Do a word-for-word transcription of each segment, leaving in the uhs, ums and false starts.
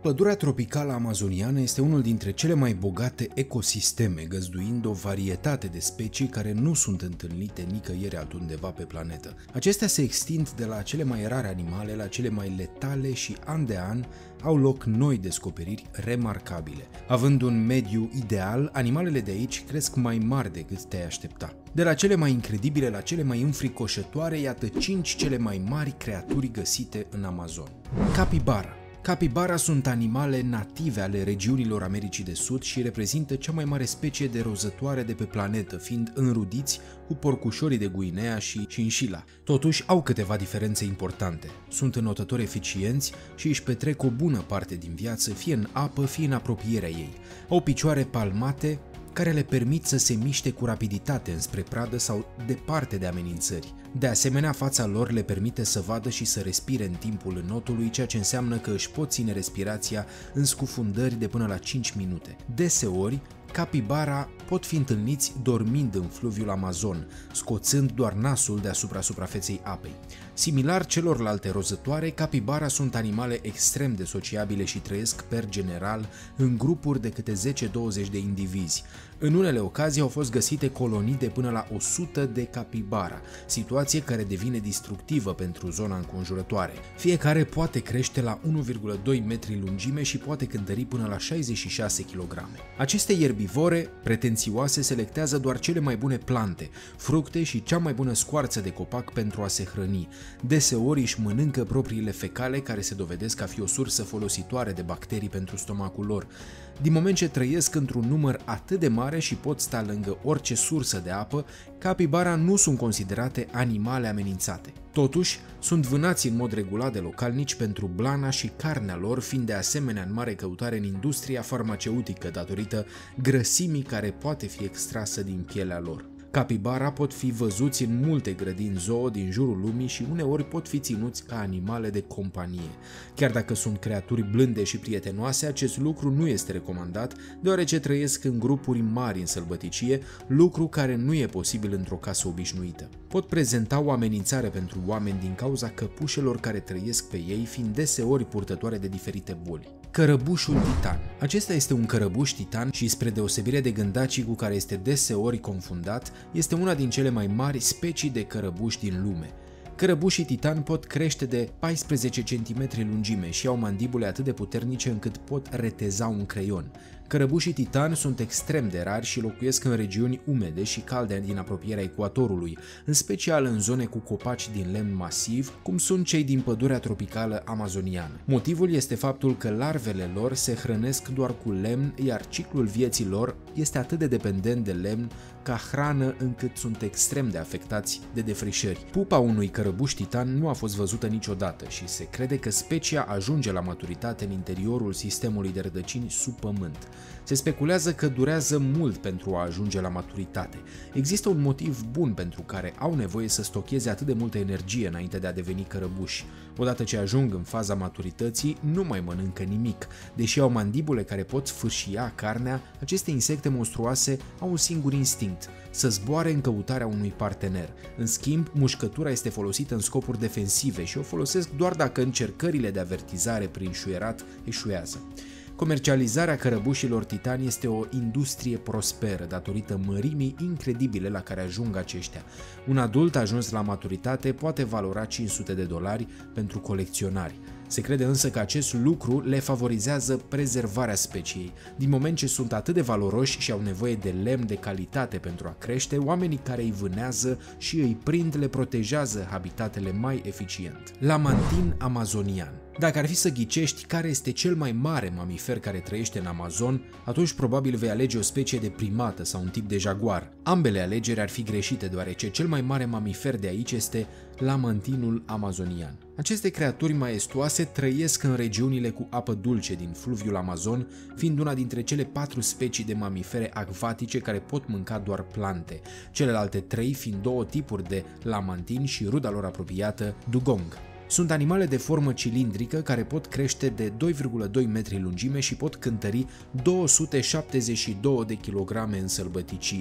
Pădurea tropicală amazoniană este unul dintre cele mai bogate ecosisteme, găzduind o varietate de specii care nu sunt întâlnite nicăieri altundeva pe planetă. Acestea se extind de la cele mai rare animale la cele mai letale și an de an au loc noi descoperiri remarcabile. Având un mediu ideal, animalele de aici cresc mai mari decât te-ai aștepta. De la cele mai incredibile la cele mai înfricoșătoare, iată cinci cele mai mari creaturi găsite în Amazon. Capibara. Capibara sunt animale native ale regiunilor Americii de Sud și reprezintă cea mai mare specie de rozătoare de pe planetă, fiind înrudiți cu porcușorii de Guinea și chinchila. Totuși, au câteva diferențe importante. Sunt înotători eficienți și își petrec o bună parte din viață fie în apă, fie în apropierea ei. Au picioare palmate, care le permit să se miște cu rapiditate înspre pradă sau departe de amenințări. De asemenea, fața lor le permite să vadă și să respire în timpul înotului, ceea ce înseamnă că își pot ține respirația în scufundări de până la cinci minute. Deseori, capibara pot fi întâlniți dormind în fluviul Amazon, scoțând doar nasul deasupra suprafeței apei. Similar celorlalte rozătoare, capibara sunt animale extrem de sociabile și trăiesc per general în grupuri de câte zece douăzeci de indivizi. În unele ocazii au fost găsite colonii de până la o sută de capibara, situație care devine distructivă pentru zona înconjurătoare. Fiecare poate crește la unu virgulă doi metri lungime și poate cântări până la șaizeci și șase kilograme. Aceste ierbivore pretențioase selectează doar cele mai bune plante, fructe și cea mai bună scoarță de copac pentru a se hrăni. Deseori își mănâncă propriile fecale, care se dovedesc a fi o sursă folositoare de bacterii pentru stomacul lor. Din moment ce trăiesc într-un număr atât de mare și pot sta lângă orice sursă de apă, capibara nu sunt considerate animale amenințate. Totuși, sunt vânați în mod regulat de localnici pentru blana și carnea lor, fiind de asemenea în mare căutare în industria farmaceutică datorită grăsimii care poate fi extrasă din pielea lor. Capibara pot fi văzuți în multe grădini zoo din jurul lumii și uneori pot fi ținuți ca animale de companie. Chiar dacă sunt creaturi blânde și prietenoase, acest lucru nu este recomandat, deoarece trăiesc în grupuri mari în sălbăticie, lucru care nu e posibil într-o casă obișnuită. Pot prezenta o amenințare pentru oameni din cauza căpușelor care trăiesc pe ei, fiind deseori purtătoare de diferite boli. Cărăbușul titan. Acesta este un cărăbuș titan și, spre deosebire de gândacii cu care este deseori confundat, este una din cele mai mari specii de cărăbuși din lume. Cărăbușii titan pot crește de paisprezece centimetri lungime și au mandibule atât de puternice încât pot reteza un creion. Cărăbușii titan sunt extrem de rari și locuiesc în regiuni umede și calde din apropierea ecuatorului, în special în zone cu copaci din lemn masiv, cum sunt cei din pădurea tropicală amazoniană. Motivul este faptul că larvele lor se hrănesc doar cu lemn, iar ciclul vieții lor este atât de dependent de lemn ca hrană încât sunt extrem de afectați de defrișări. Pupa unui cărăbuș titan nu a fost văzută niciodată și se crede că specia ajunge la maturitate în interiorul sistemului de rădăcini sub pământ. Se speculează că durează mult pentru a ajunge la maturitate. Există un motiv bun pentru care au nevoie să stocheze atât de multă energie înainte de a deveni cărăbuși. Odată ce ajung în faza maturității, nu mai mănâncă nimic. Deși au mandibule care pot sfârșia carnea, aceste insecte monstruoase au un singur instinct: să zboare în căutarea unui partener. În schimb, mușcătura este folosită în scopuri defensive și o folosesc doar dacă încercările de avertizare prin șuierat eșuează. Comercializarea cărăbușilor titani este o industrie prosperă datorită mărimii incredibile la care ajung aceștia. Un adult ajuns la maturitate poate valora cinci sute de dolari pentru colecționari. Se crede însă că acest lucru le favorizează prezervarea speciei. Din moment ce sunt atât de valoroși și au nevoie de lemn de calitate pentru a crește, oamenii care îi vânează și îi prind le protejează habitatele mai eficient. Lamantin amazonian. Dacă ar fi să ghicești care este cel mai mare mamifer care trăiește în Amazon, atunci probabil vei alege o specie de primată sau un tip de jaguar. Ambele alegeri ar fi greșite, deoarece cel mai mare mamifer de aici este lamantinul amazonian. Aceste creaturi maestuoase trăiesc în regiunile cu apă dulce din fluviul Amazon, fiind una dintre cele patru specii de mamifere acvatice care pot mânca doar plante, celelalte trei fiind două tipuri de lamantin și ruda lor apropiată, dugong. Sunt animale de formă cilindrică care pot crește de doi virgulă doi metri lungime și pot cântări două sute șaptezeci și două de kilograme în sălbăticie.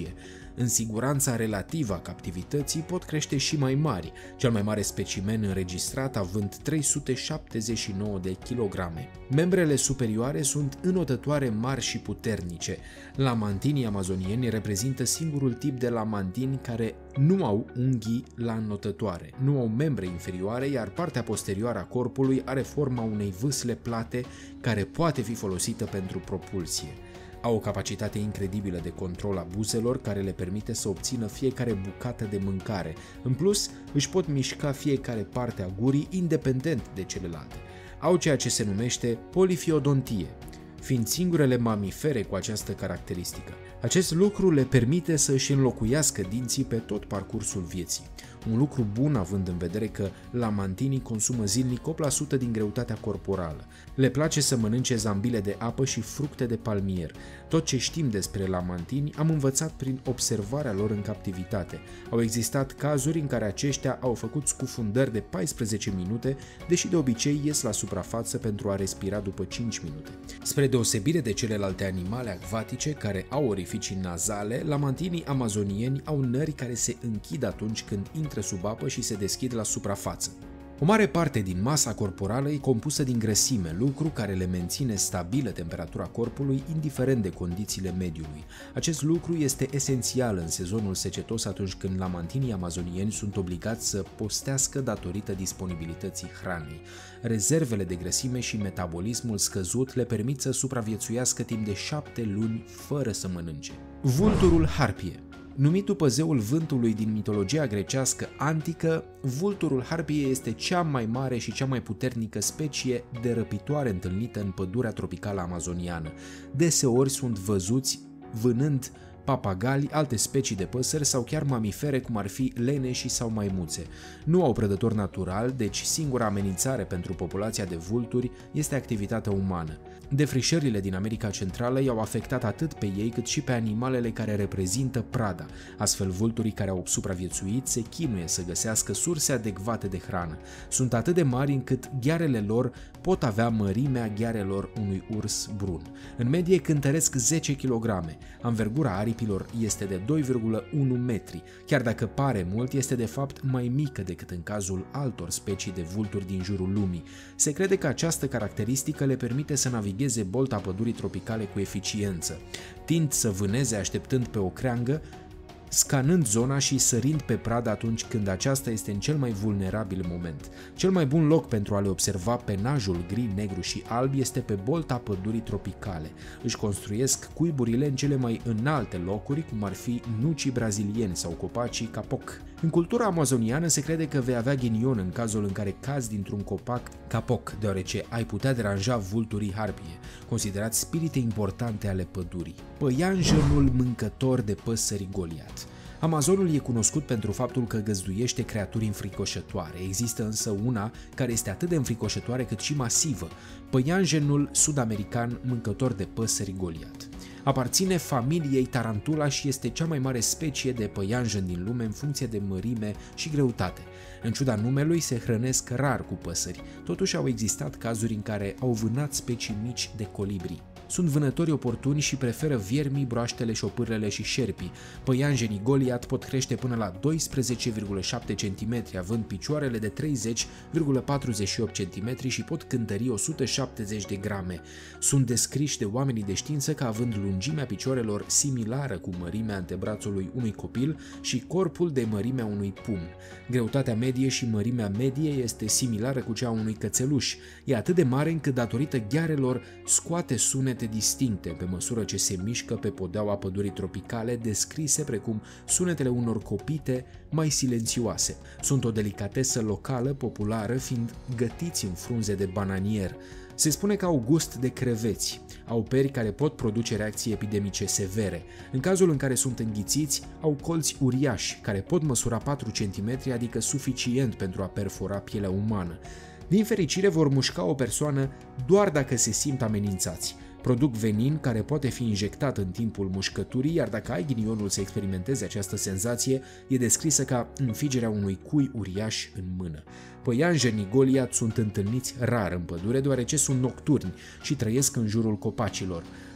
În siguranța relativă a captivității pot crește și mai mari, cel mai mare specimen înregistrat având trei sute șaptezeci și nouă de kilograme. Membrele superioare sunt înotătoare mari și puternice. Lamantinii amazonieni reprezintă singurul tip de lamantini care nu au unghii la înotătoare, nu au membre inferioare, iar partea posterioară a corpului are forma unei vâsle plate care poate fi folosită pentru propulsie. Au o capacitate incredibilă de control a buzelor care le permite să obțină fiecare bucată de mâncare. În plus, își pot mișca fiecare parte a gurii independent de celelalte. Au ceea ce se numește polifiodontie, fiind singurele mamifere cu această caracteristică. Acest lucru le permite să își înlocuiască dinții pe tot parcursul vieții. Un lucru bun având în vedere că lamantinii consumă zilnic opt la sută din greutatea corporală. Le place să mănânce zambile de apă și fructe de palmier. Tot ce știm despre lamantini am învățat prin observarea lor în captivitate. Au existat cazuri în care aceștia au făcut scufundări de paisprezece minute, deși de obicei ies la suprafață pentru a respira după cinci minute. Spre deosebire de celelalte animale acvatice care au orificii nazale, lamantinii amazonieni au nări care se închid atunci când intră sub apă și se deschid la suprafață. O mare parte din masa corporală e compusă din grăsime, lucru care le menține stabilă temperatura corpului indiferent de condițiile mediului. Acest lucru este esențial în sezonul secetos atunci când lamantinii amazonieni sunt obligați să postească datorită disponibilității hranei. Rezervele de grăsime și metabolismul scăzut le permit să supraviețuiască timp de șapte luni fără să mănânce. Vulturul harpie. Numit după zeul vântului din mitologia grecească antică, vulturul harpie este cea mai mare și cea mai puternică specie de răpitoare întâlnită în pădurea tropicală amazoniană. Deseori sunt văzuți vânând papagali, alte specii de păsări sau chiar mamifere cum ar fi leneșii sau maimuțe. Nu au prădător natural, deci singura amenințare pentru populația de vulturi este activitatea umană. Defrișările din America Centrală i-au afectat atât pe ei cât și pe animalele care reprezintă prada. Astfel, vulturii care au supraviețuit se chinuie să găsească surse adecvate de hrană. Sunt atât de mari încât ghearele lor pot avea mărimea ghearelor unui urs brun. În medie cântăresc zece kilograme. Anvergura aripilor este de doi virgulă unu metri. Chiar dacă pare mult, este de fapt mai mică decât în cazul altor specii de vulturi din jurul lumii. Se crede că această caracteristică le permite să navigheze bolta pădurii tropicale cu eficiență. Tind să vâneze așteptând pe o creangă, scanând zona și sărind pe pradă atunci când aceasta este în cel mai vulnerabil moment. Cel mai bun loc pentru a le observa penajul gri, negru și alb este pe bolta pădurii tropicale. Își construiesc cuiburile în cele mai înalte locuri, cum ar fi nucii brazilieni sau copacii capoc. În cultura amazoniană se crede că vei avea ghinion în cazul în care cazi dintr-un copac capoc, deoarece ai putea deranja vulturii harpie, considerați spirite importante ale pădurii. Păianjenul mâncător de păsări Goliat. Amazonul e cunoscut pentru faptul că găzduiește creaturi înfricoșătoare. Există însă una care este atât de înfricoșătoare cât și masivă, păianjenul sud-american mâncător de păsări Goliat. Aparține familiei Tarantula și este cea mai mare specie de păianjen din lume în funcție de mărime și greutate. În ciuda numelui, se hrănesc rar cu păsări, totuși au existat cazuri în care au vânat specii mici de colibri. Sunt vânători oportuni și preferă viermii, broaștele, șopârlele și șerpii. Păianjenii Goliat pot crește până la doisprezece virgulă șapte centimetri, având picioarele de treizeci virgulă patruzeci și opt centimetri și pot cântări o sută șaptezeci de grame. Sunt descriși de oamenii de știință ca având lungimea picioarelor similară cu mărimea antebrațului unui copil și corpul de mărimea unui pumn. Greutatea medie și mărimea medie este similară cu cea a unui cățeluș. E atât de mare încât datorită ghearelor scoate sunete distincte pe măsură ce se mișcă pe podeaua pădurii tropicale, descrise precum sunetele unor copite mai silențioase. Sunt o delicatesă locală populară, fiind gătiți în frunze de bananier. Se spune că au gust de creveți, au peri care pot produce reacții epidemice severe. În cazul în care sunt înghițiți, au colți uriași, care pot măsura patru centimetri, adică suficient pentru a perfora pielea umană. Din fericire, vor mușca o persoană doar dacă se simt amenințați. Produc venin care poate fi injectat în timpul mușcăturii, iar dacă ai ghinionul să experimentezi această senzație, e descrisă ca înfigerea unui cui uriaș în mână. Păianjenii Goliat sunt întâlniți rar în pădure, deoarece sunt nocturni și trăiesc în jurul copacilor.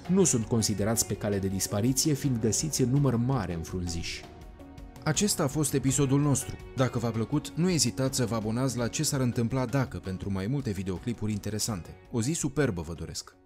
nu sunt considerați pe cale de dispariție, fiind găsiți în număr mare în frunziși. Acesta a fost episodul nostru. Dacă v-a plăcut, nu ezitați să vă abonați la Ce s-ar întâmpla dacă pentru mai multe videoclipuri interesante. O zi superbă vă doresc!